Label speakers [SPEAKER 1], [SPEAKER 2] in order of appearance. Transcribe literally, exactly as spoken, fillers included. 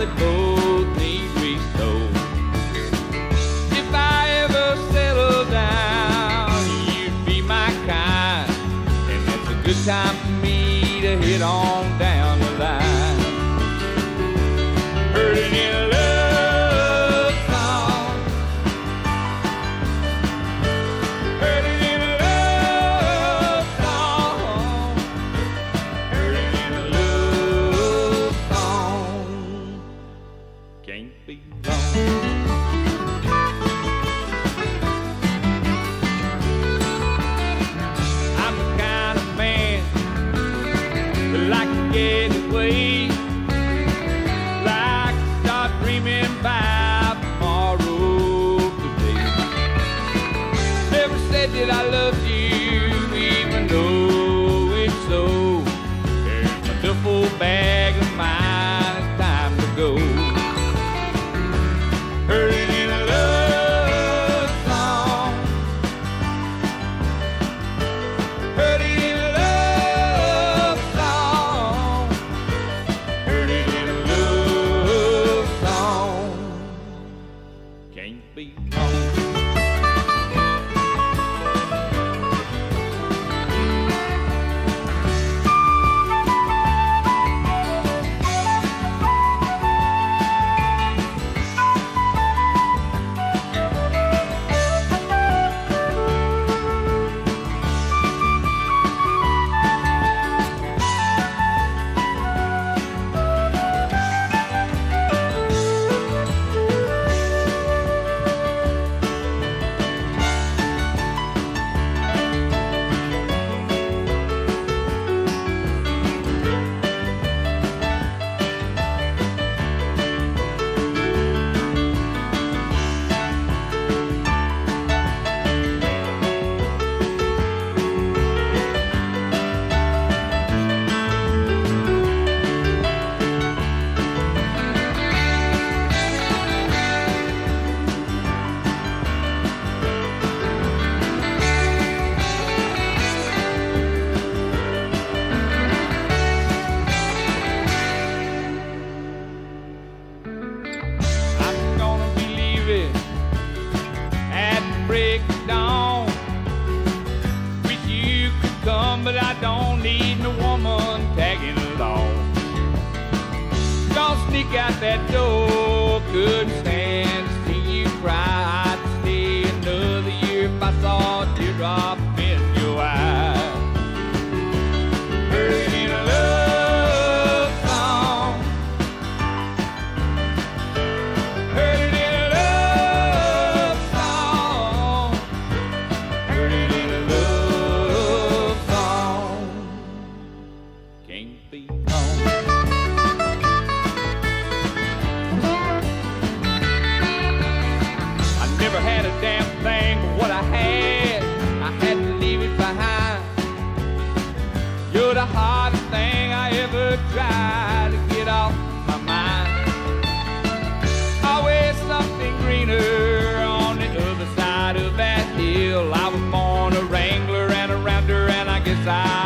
[SPEAKER 1] they both need resold. If I ever settle down, you'd be my kind, and it's a good time for me to hit on down the line. Hurting in a love song, hurting in a love song, hurting in a love song. Can't be wrong. I'm the kind of man that like to get away, like to start dreaming about tomorrow today. Never said that I loved you, even though it's so. There's a duffel bag of mine, it's time to go. Hurting in a love song, hurting in a love song, hurting in a love song. Can't be wrong. I'm gonna be leaving at break of dawn. Wish you could come, but I don't need no woman tagging along. Gonna sneak out that door, couldn't stand to see you cry. I'd stay another year if I saw a teardrop in your eye. Hurting in a love song, hurting in a love song, hurting in a love song. Can't be wrong. I never had a damn thing but what I had, I had to leave it behind. You're the hardest thing I ever tried to get off my mind. Always something greener on the other side of that hill. I was born a wrangler and a rounder, and I guess I